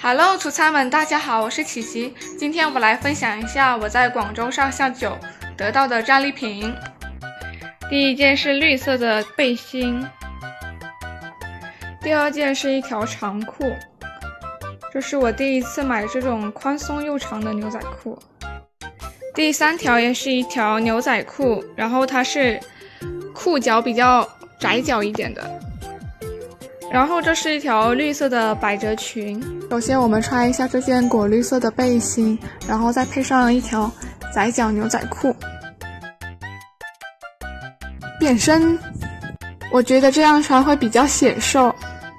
Hello， 土餐们，大家好，我是琪琪。今天我来分享一下我在广州上下九得到的战利品。第一件是绿色的背心，第二件是一条长裤，这是我第一次买这种宽松又长的牛仔裤。第三条也是一条牛仔裤，然后它是裤脚比较窄脚一点的。然后这是一条绿色的百褶裙。首先我们穿一下这件果绿色的背心，然后再配上一条窄脚牛仔裤。变身，我觉得这样穿会比较显瘦。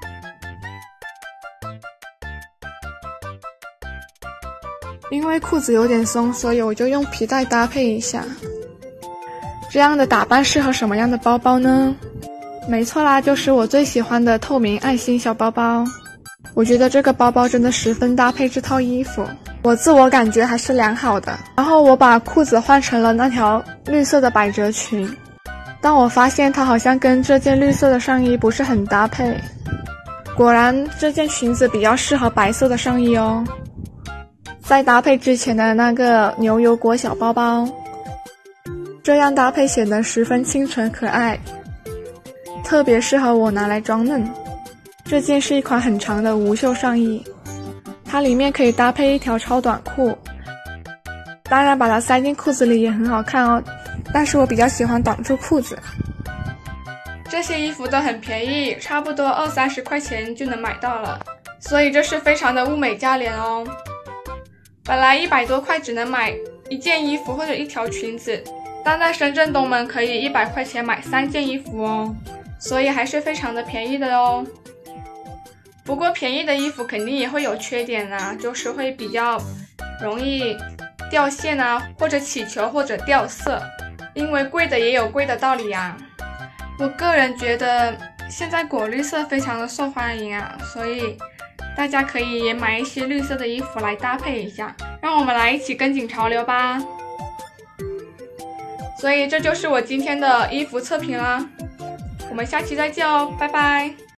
因为裤子有点松，所以我就用皮带搭配一下。这样的打扮适合什么样的包包呢？没错啦，就是我最喜欢的透明爱心小包包。我觉得这个包包真的十分搭配这套衣服，我自我感觉还是良好的。然后我把裤子换成了那条绿色的百褶裙，但我发现它好像跟这件绿色的上衣不是很搭配。果然这件裙子比较适合白色的上衣哦。再搭配之前的那个牛油果小包包，这样搭配显得十分清纯可爱，特别适合我拿来装嫩。这件是一款很长的无袖上衣，它里面可以搭配一条超短裤，当然把它塞进裤子里也很好看哦，但是我比较喜欢挡住裤子。这些衣服都很便宜，差不多20-30块钱就能买到了，所以这是非常的物美价廉哦。本来100多块只能买一件衣服或者一条裙子，但在深圳东门可以100块钱买3件衣服哦，所以还是非常的便宜的哦。不过便宜的衣服肯定也会有缺点啊，就是会比较容易掉线啊，或者起球或者掉色，因为贵的也有贵的道理啊。我个人觉得现在果绿色非常的受欢迎啊，所以大家可以也买一些绿色的衣服来搭配一下，让我们来一起跟紧潮流吧。所以这就是我今天的衣服测评啦，我们下期再见哦，拜拜。